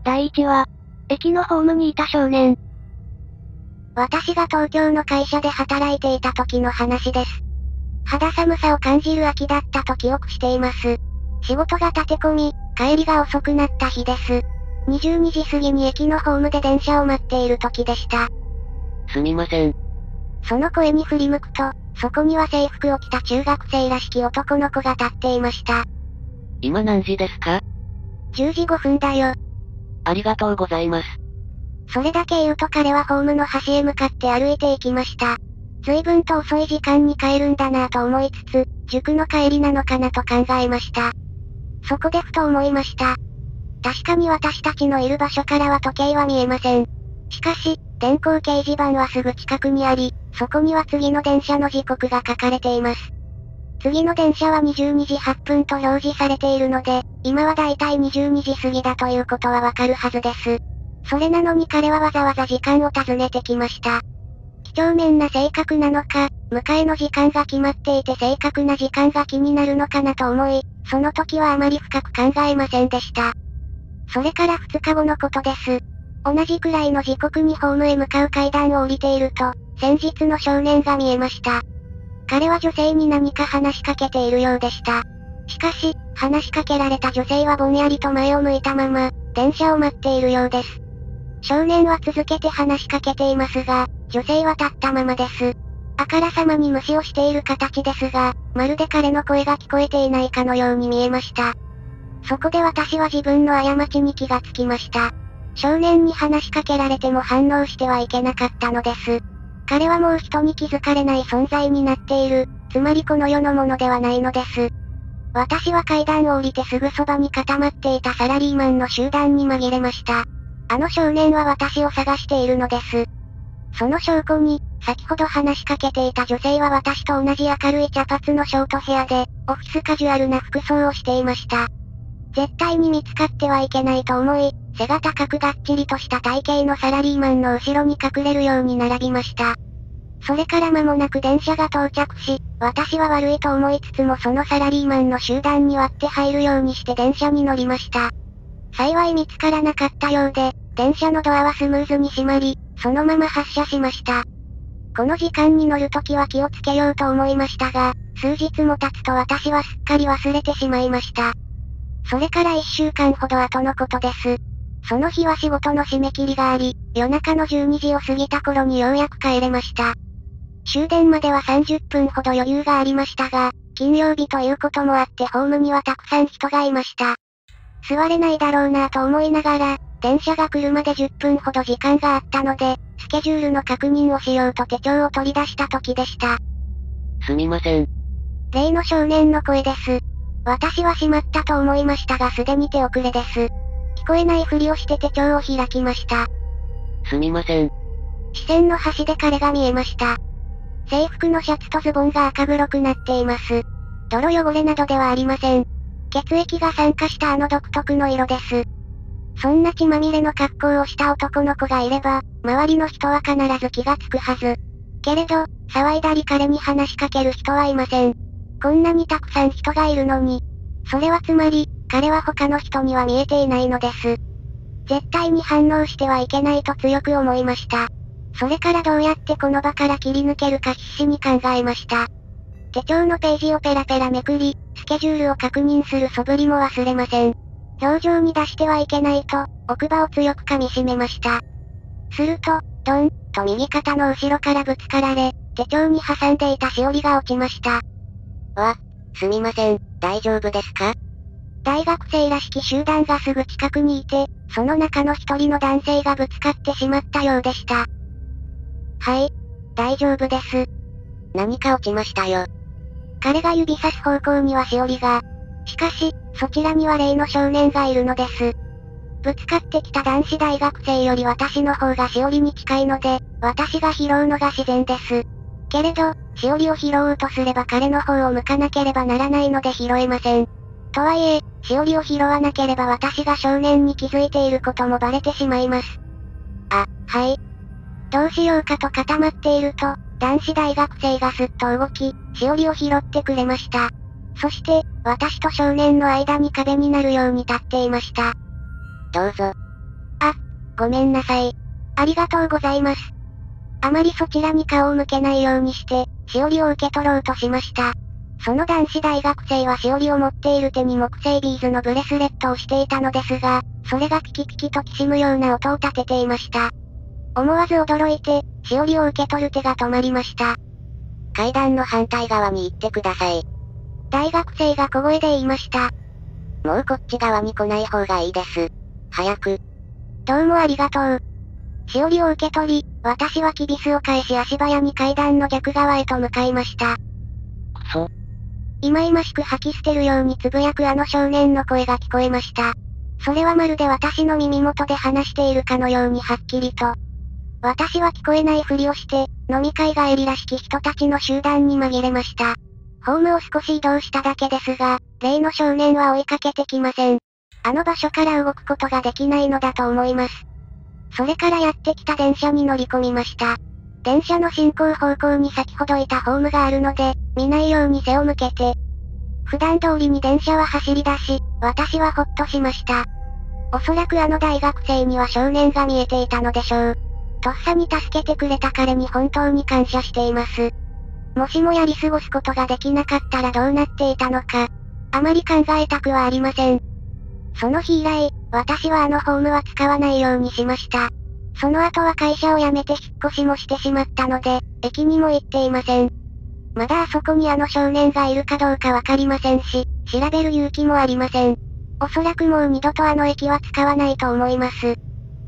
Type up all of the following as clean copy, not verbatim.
第1話。駅のホームにいた少年。 私が東京の会社で働いていた時の話です。肌寒さを感じる秋だったと記憶しています。仕事が立て込み、帰りが遅くなった日です。22時過ぎに駅のホームで電車を待っている時でした。 すみません。 その声に振り向くと、そこには制服を着た中学生らしき男の子が立っていました。 今何時ですか？ 10時5分だよ。 ありがとうございます。 それだけ言うと彼はホームの端へ向かって歩いていきました。随分と遅い時間に帰るんだなぁと思いつつ、塾の帰りなのかなと考えました。そこでふと思いました。確かに私たちのいる場所からは時計は見えません。しかし、電光掲示板はすぐ近くにあり、そこには次の電車の時刻が書かれています。次の電車は22時8分と表示されているので、今はだいたい22時過ぎだということはわかるはずです。それなのに彼はわざわざ時間を尋ねてきました。几帳面な性格なのか、迎えの時間が決まっていて正確な時間が気になるのかなと思い、その時はあまり深く考えませんでした。それから2日後のことです。同じくらいの時刻にホームへ向かう階段を降りていると、先日の少年が見えました。彼は女性に何か話しかけているようでした。しかし、話しかけられた女性はぼんやりと前を向いたまま、電車を待っているようです。少年は続けて話しかけていますが、女性は立ったままです。あからさまに無視をしている形ですが、まるで彼の声が聞こえていないかのように見えました。そこで私は自分の過ちに気がつきました。少年に話しかけられても反応してはいけなかったのです。彼はもう人に気づかれない存在になっている、つまりこの世のものではないのです。私は階段を降りてすぐそばに固まっていたサラリーマンの集団に紛れました。あの少年は私を探しているのです。その証拠に、先ほど話しかけていた女性は私と同じ明るい茶髪のショートヘアで、オフィスカジュアルな服装をしていました。絶対に見つかってはいけないと思い、背が高くがっちりとした体型のサラリーマンの後ろに隠れるように並びました。それから間もなく電車が到着し、私は悪いと思いつつもそのサラリーマンの集団に割って入るようにして電車に乗りました。幸い見つからなかったようで、電車のドアはスムーズに閉まり、そのまま発車しました。この時間に乗るときは気をつけようと思いましたが、数日も経つと私はすっかり忘れてしまいました。それから1週間ほど後のことです。その日は仕事の締め切りがあり、夜中の12時を過ぎた頃にようやく帰れました。終電までは30分ほど余裕がありましたが、金曜日ということもあってホームにはたくさん人がいました。座れないだろうなぁと思いながら、電車が来るまで10分ほど時間があったので、スケジュールの確認をしようと手帳を取り出した時でした。 すみません。 例の少年の声です。私はしまったと思いましたがすでに手遅れです。聞こえないふりをして手帳を開きました。 すみません。 視線の端で彼が見えました。制服のシャツとズボンが赤黒くなっています。泥汚れなどではありません。血液が酸化したあの独特の色です。そんな血まみれの格好をした男の子がいれば、周りの人は必ず気がつくはず。けれど、騒いだり彼に話しかける人はいません。こんなにたくさん人がいるのに。それはつまり、彼は他の人には見えていないのです。絶対に反応してはいけないと強く思いました。それからどうやってこの場から切り抜けるか必死に考えました。手帳のページをペラペラめくり、スケジュールを確認する素振りも忘れません。表情に出してはいけないと、奥歯を強く噛み締めました。すると、ドン、と右肩の後ろからぶつかられ、手帳に挟んでいたしおりが落ちました。 すみません、大丈夫ですか？ 大学生らしき集団がすぐ近くにいて、その中の一人の男性がぶつかってしまったようでした。 はい、大丈夫です。何か落ちましたよ。 彼が指さす方向にはしおりが。しかし、そちらには例の少年がいるのです。ぶつかってきた男子大学生より私の方がしおりに近いので、私が拾うのが自然です。けれど、しおりを拾おうとすれば彼の方を向かなければならないので拾えません。とはいえ、しおりを拾わなければ私が少年に気づいていることもバレてしまいます。 はい。 どうしようかと固まっていると、男子大学生がすっと動き、しおりを拾ってくれました。そして、私と少年の間に壁になるように立っていました。 どうぞ。 ごめんなさい。ありがとうございます。あまりそちらに顔を向けないようにして、しおりを受け取ろうとしました。その男子大学生はしおりを持っている手に木製ビーズのブレスレットをしていたのですが、それがピキピキときしむような音を立てていました。思わず驚いて、しおりを受け取る手が止まりました。 階段の反対側に行ってください。 大学生が小声で言いました。 もうこっち側に来ない方がいいです。早く。 どうもありがとう。しおりを受け取り、私はキビスを返し足早に階段の逆側へと向かいました。 くそ。 忌々しく吐き捨てるようにつぶやくあの少年の声が聞こえました。それはまるで私の耳元で話しているかのようにはっきりと。私は聞こえないふりをして、飲み会帰りらしき人たちの集団に紛れました。ホームを少し移動しただけですが、例の少年は追いかけてきません。あの場所から動くことができないのだと思います。それからやってきた電車に乗り込みました。電車の進行方向に先ほどいたホームがあるので、見ないように背を向けて。普段通りに電車は走り出し、私はほっとしました。おそらくあの大学生には少年が見えていたのでしょう。とっさに助けてくれた彼に本当に感謝しています。もしもやり過ごすことができなかったらどうなっていたのか。あまり考えたくはありません。その日以来、私はあのホームは使わないようにしました。その後は会社を辞めて引っ越しもしてしまったので、駅にも行っていません。まだあそこにあの少年がいるかどうかわかりませんし、調べる勇気もありません。おそらくもう二度とあの駅は使わないと思います。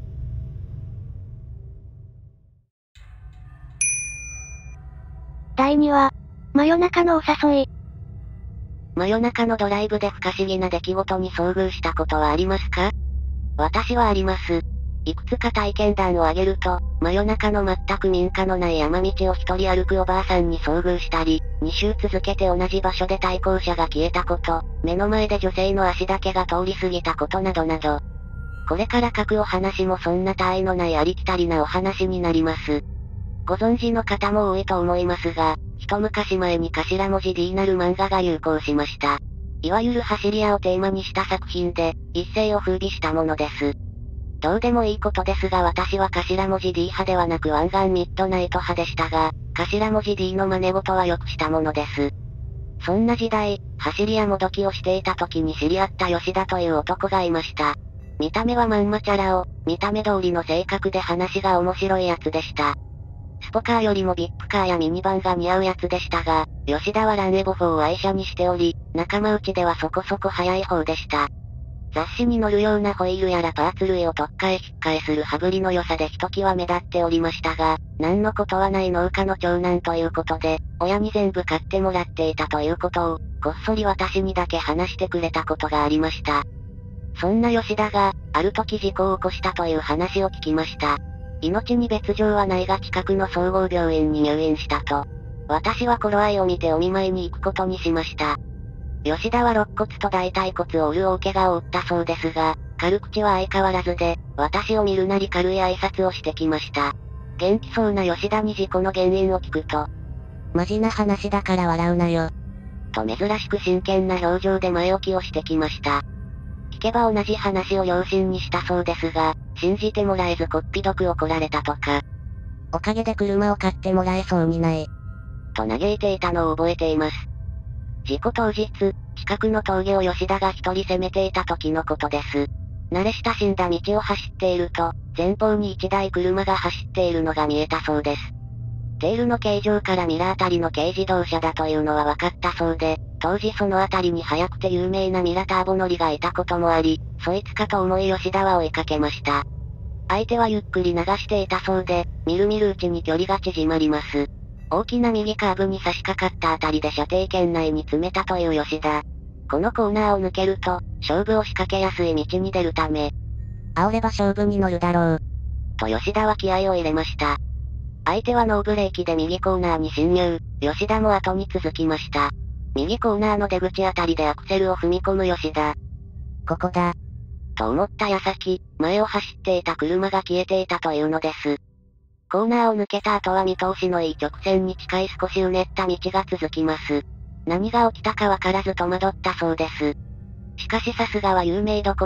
第2話、真夜中のお誘い。 真夜中のドライブで不可思議な出来事に遭遇したことはありますか？私はあります。いくつか体験談を挙げると、真夜中の全く民家のない山道を一人歩くおばあさんに遭遇したり、2週続けて同じ場所で対向車が消えたこと、目の前で女性の足だけが通り過ぎたことなどなど。これから書くお話もそんな他愛のないありきたりなお話になります。ご存知の方も多いと思いますが、一昔前に頭文字 D なる漫画が流行しました。いわゆる走り屋をテーマにした作品で、一世を風靡したものです。どうでもいいことですが私は頭文字 D 派ではなく湾岸ミッドナイト派でしたが、頭文字 D の真似事はよくしたものです。そんな時代、走り屋もどきをしていた時に知り合った吉田という男がいました。見た目はまんまチャラ男、見た目通りの性格で話が面白いやつでした。スポカーよりもビップカーやミニバンが似合うやつでしたが、吉田はランエボ4を愛車にしており、仲間内ではそこそこ速い方でした。雑誌に載るようなホイールやらパーツ類を特化へ引っ換えする羽振りの良さでひときわ目立っておりましたが、何のことはない農家の長男ということで、親に全部買ってもらっていたということを、こっそり私にだけ話してくれたことがありました。そんな吉田が、ある時事故を起こしたという話を聞きました。命に別状はないが近くの総合病院に入院したと。私は頃合いを見てお見舞いに行くことにしました。吉田は肋骨と大腿骨を折る大怪我を負ったそうですが、軽口は相変わらずで、私を見るなり軽い挨拶をしてきました。元気そうな吉田に事故の原因を聞くと、 マジな話だから笑うなよ。 と珍しく真剣な表情で前置きをしてきました。聞けば同じ話を両親にしたそうですが、信じてもらえずこっぴどく怒られたとか。 おかげで車を買ってもらえそうにない。 と嘆いていたのを覚えています。事故当日、近くの峠を吉田が一人攻めていた時のことです。慣れ親しんだ道を走っていると、前方に一台車が走っているのが見えたそうです。テールの形状からミラーあたりの軽自動車だというのは分かったそうで、当時そのあたりに速くて有名なミラターボ乗りがいたこともあり、そいつかと思い吉田は追いかけました。相手はゆっくり流していたそうで、みるみるうちに距離が縮まります。大きな右カーブに差し掛かったあたりで射程圏内に詰めたという吉田。このコーナーを抜けると、勝負を仕掛けやすい道に出るため、 煽れば勝負に乗るだろう。 と吉田は気合を入れました。相手はノーブレーキで右コーナーに進入、吉田も後に続きました。右コーナーの出口あたりでアクセルを踏み込む吉田。 ここだ。 と思った矢先、前を走っていた車が消えていたというのです。コーナーを抜けた後は見通しのいい直線に近い少しうねった道が続きます。何が起きたかわからず戸惑ったそうです。しかしさすがは有名どころ、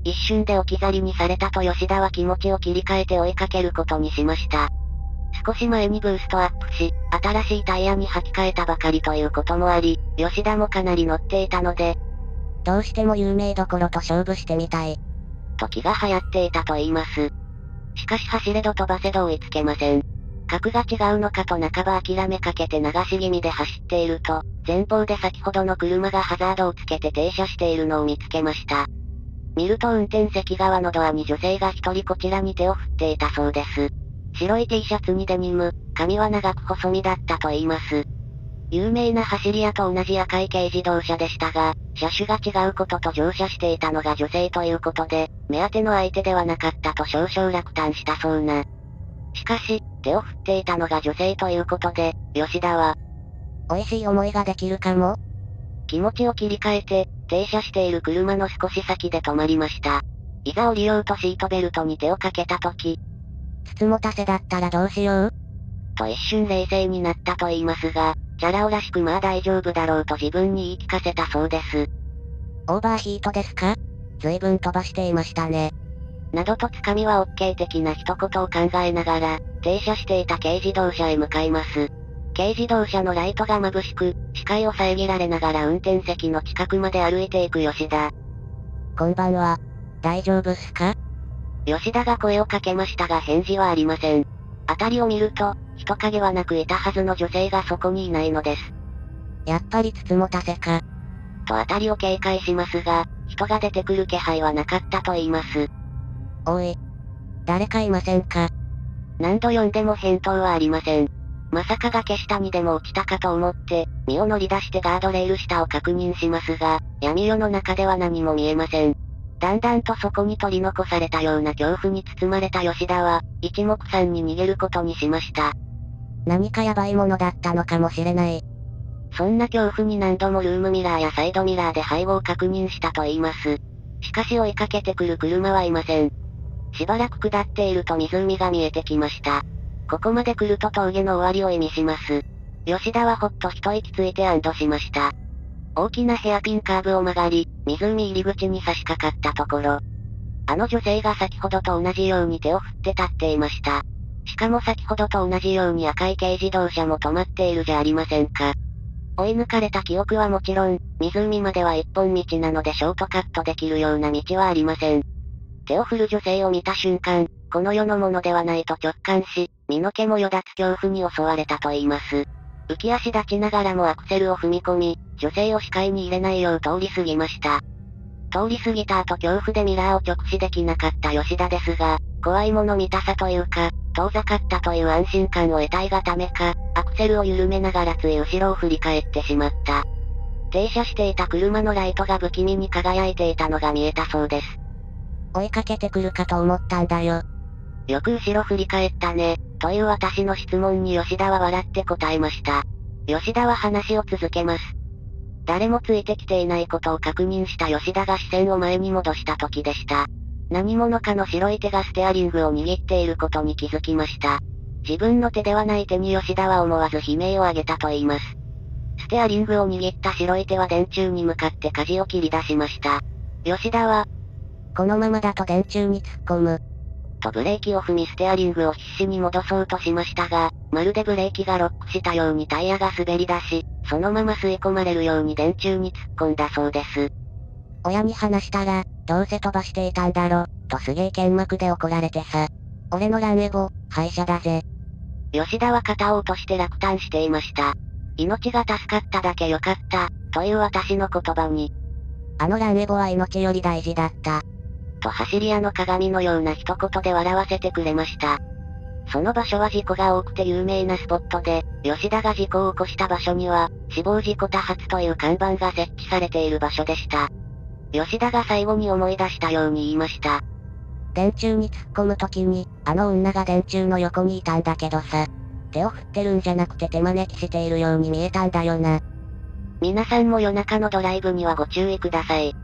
一瞬で置き去りにされたと吉田は気持ちを切り替えて追いかけることにしました。少し前にブーストアップし、新しいタイヤに履き替えたばかりということもあり、吉田もかなり乗っていたので、 どうしても有名どころと勝負してみたい。 時が流行っていたと言います。しかし走れど飛ばせど追いつけません。格が違うのかと半ば諦めかけて流し気味で走っていると、前方で先ほどの車がハザードをつけて停車しているのを見つけました。見ると運転席側のドアに女性が一人こちらに手を振っていたそうです。白い T シャツにデニム、髪は長く細身だったと言います。有名な走り屋と同じ赤い軽自動車でしたが、車種が違うことと乗車していたのが女性ということで、目当ての相手ではなかったと少々落胆したそうな。しかし、手を振っていたのが女性ということで、吉田は、 美味しい思いができるかも。 気持ちを切り替えて、停車している車の少し先で止まりました。いざ降りようとシートベルトに手をかけたとき、 つつもたせだったらどうしようと一瞬冷静になったと言いますが、チャラ男らしくまあ大丈夫だろうと自分に言い聞かせたそうです。 オーバーヒートですか？随分飛ばしていましたね。 などとつかみは OK 的な一言を考えながら、停車していた軽自動車へ向かいます。軽自動車のライトが眩しく、視界を遮られながら運転席の近くまで歩いていく吉田。 こんばんは。大丈夫っすか？ 吉田が声をかけましたが返事はありません。辺りを見ると、人影はなくいたはずの女性がそこにいないのです。 やっぱりつつもたせか。 と辺りを警戒しますが、人が出てくる気配はなかったと言います。 おい。誰かいませんか？ 何度呼んでも返答はありません。まさか崖下にでも落ちたかと思って、身を乗り出してガードレール下を確認しますが、闇夜の中では何も見えません。だんだんとそこに取り残されたような恐怖に包まれた吉田は、一目散に逃げることにしました。 何かヤバいものだったのかもしれない。 そんな恐怖に何度もルームミラーやサイドミラーで背後を確認したと言います。しかし追いかけてくる車はいません。しばらく下っていると湖が見えてきました。ここまで来ると峠の終わりを意味します。吉田はほっと一息ついて安堵しました。大きなヘアピンカーブを曲がり、湖入り口に差し掛かったところ、あの女性が先ほどと同じように手を振って立っていました。しかも先ほどと同じように赤い軽自動車も止まっているじゃありませんか。追い抜かれた記憶はもちろん、湖までは一本道なのでショートカットできるような道はありません。手を振る女性を見た瞬間、この世のものではないと直感し、身の毛もよだつ恐怖に襲われたと言います。浮き足立ちながらもアクセルを踏み込み、女性を視界に入れないよう通り過ぎました。通り過ぎた後恐怖でミラーを直視できなかった吉田ですが、怖いもの見たさというか、遠ざかったという安心感を得たいがためか、アクセルを緩めながらつい後ろを振り返ってしまった。停車していた車のライトが不気味に輝いていたのが見えたそうです。 追いかけてくるかと思ったんだよ。 よく後ろ振り返ったね、という私の質問に吉田は笑って答えました。吉田は話を続けます。誰もついてきていないことを確認した吉田が視線を前に戻した時でした。何者かの白い手がステアリングを握っていることに気づきました。自分の手ではない手に吉田は思わず悲鳴を上げたと言います。ステアリングを握った白い手は電柱に向かって舵を切り出しました。吉田は、 このままだと電柱に突っ込む。 とブレーキを踏みステアリングを必死に戻そうとしましたが、まるでブレーキがロックしたようにタイヤが滑り出し、そのまま吸い込まれるように電柱に突っ込んだそうです。 親に話したら、どうせ飛ばしていたんだろ、とすげえ剣幕で怒られてさ。俺のランエボ、廃車だぜ。 吉田は肩を落として落胆していました。命が助かっただけよかった、という私の言葉に。 あのランエボは命より大事だった。 と走り屋の鏡のような一言で笑わせてくれました。その場所は事故が多くて有名なスポットで、吉田が事故を起こした場所には、死亡事故多発という看板が設置されている場所でした。吉田が最後に思い出したように言いました。 電柱に突っ込む時に、あの女が電柱の横にいたんだけどさ。手を振ってるんじゃなくて手招きしているように見えたんだよな。 皆さんも夜中のドライブにはご注意ください。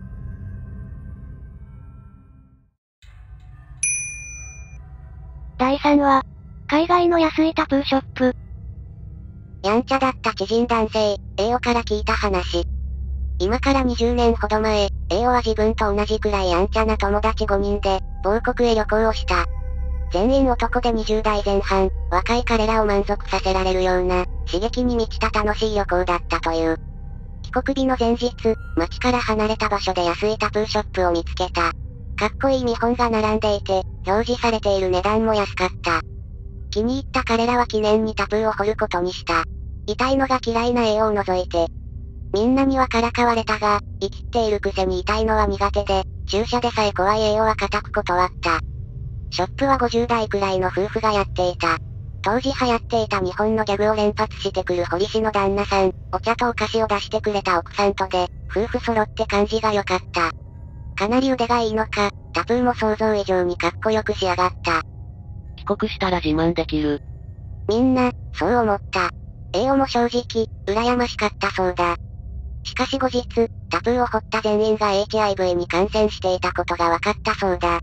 第3話。海外の安いタトゥーショップ。 やんちゃだった知人男性、栄養から聞いた話。 今から20年ほど前、A は自分と同じくらいやんちゃな友達5人で、某国へ旅行をした。全員男で20代前半、若い彼らを満足させられるような、刺激に満ちた楽しい旅行だったという。帰国日の前日、街から離れた場所で安いタトゥーショップを見つけた。かっこいい見本が並んでいて、表示されている値段も安かった。気に入った彼らは記念にタトゥーを彫ることにした。痛いのが嫌いな A を除いて。みんなにはからかわれたが、生きっているくせに痛いのは苦手で、注射でさえ怖い A は固く断った。ショップは50代くらいの夫婦がやっていた。当時流行っていた日本のギャグを連発してくる堀氏の旦那さん、お茶とお菓子を出してくれた奥さんとで、夫婦揃って感じが良かった。かなり腕がいいのか、タトゥーも想像以上にかっこよく仕上がった。 帰国したら自慢できる。 みんな、そう思った。A も正直、羨ましかったそうだ。しかし後日、タトゥーを彫った全員が HIV に感染していたことが分かったそうだ。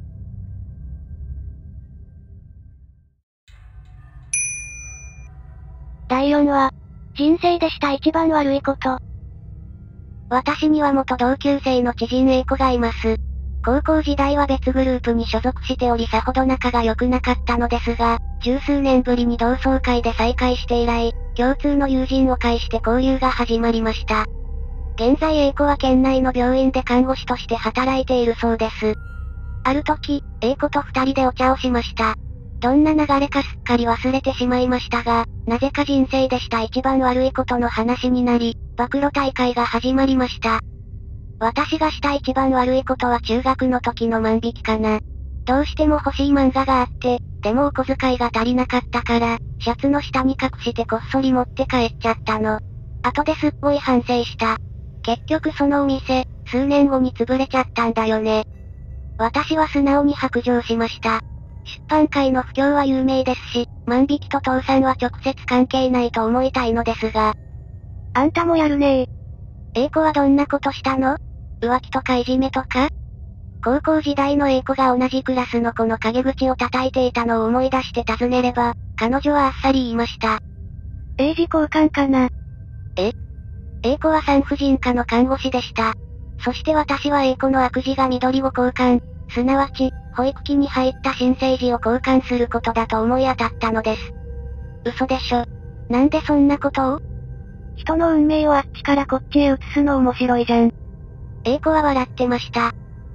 第4話、人生でした一番悪いこと。 私には元同級生の知人 A 子がいます。高校時代は別グループに所属しておりさほど仲が良くなかったのですが、十数年ぶりに同窓会で再会して以来、共通の友人を介して交流が始まりました。現在 A 子は県内の病院で看護師として働いているそうです。ある時、A 子と二人でお茶をしました。どんな流れかすっかり忘れてしまいましたが、なぜか人生でした一番悪いことの話になり、暴露大会が始まりました。私がした一番悪いことは中学の時の万引きかな。どうしても欲しい漫画があって、でもお小遣いが足りなかったから、シャツの下に隠してこっそり持って帰っちゃったの。後ですっごい反省した。結局そのお店、数年後に潰れちゃったんだよね。私は素直に白状しました。出版界の不況は有名ですし、万引きと倒産は直接関係ないと思いたいのですが。 あんたもやるね A 子はどんなことしたの？浮気とかいじめとか？高校時代の A 子が同じクラスの子の陰口を叩いていたのを思い出して尋ねれば、彼女はあっさり言いました。 英字交換かな。 A 子は産婦人科の看護師でした。そして私は A 子の悪事が緑を交換、すなわち、保育器に入った新生児を交換することだと思い当たったのです。嘘でしょ。なんでそんなことを？ 人の運命をあっちからこっちへ移すの面白いじゃん。 A 子は笑ってました。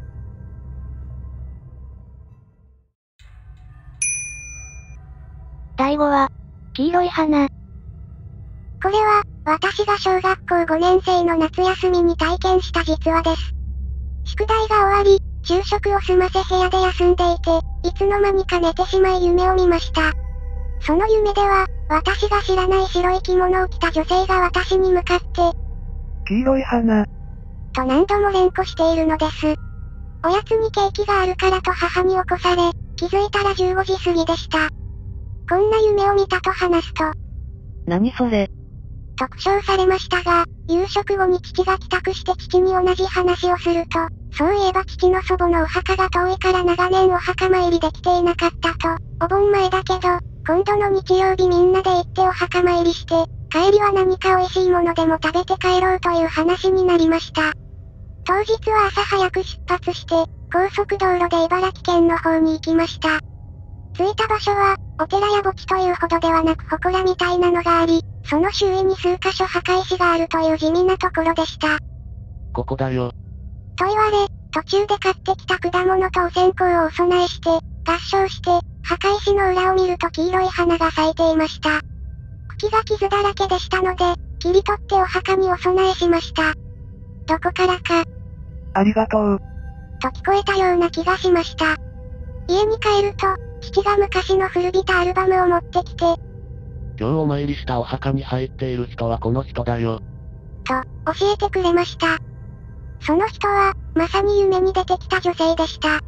第5話、黄色い花。これは、私が小学校5年生の夏休みに体験した実話です。宿題が終わり、昼食を済ませ部屋で休んでいて、いつの間にか寝てしまい夢を見ました。その夢では、私が知らない白い着物を着た女性が私に向かって、 黄色い花、 と何度も連呼しているのです。おやつにケーキがあるからと母に起こされ、気づいたら15時過ぎでした。こんな夢を見たと話すと、 何それ？ 特賞されましたが、夕食後に父が帰宅して父に同じ話をすると、そういえば父の祖母のお墓が遠いから長年お墓参りできていなかったと、お盆前だけど、今度の日曜日みんなで行ってお墓参りして、帰りは何か美味しいものでも食べて帰ろうという話になりました。当日は朝早く出発して、高速道路で茨城県の方に行きました。着いた場所は、お寺や墓地というほどではなく祠みたいなのがあり、その周囲に数カ所墓石があるという地味なところでした。 ここだよ。 と言われ、途中で買ってきた果物とお線香をお供えして、合掌して、墓石の裏を見ると黄色い花が咲いていました。茎が傷だらけでしたので、切り取ってお墓にお供えしました。どこからか、 ありがとう。 と聞こえたような気がしました。家に帰ると、父が昔の古びたアルバムを持ってきて、 今日お参りしたお墓に入っている人はこの人だよ。 と、教えてくれました。その人は、まさに夢に出てきた女性でした。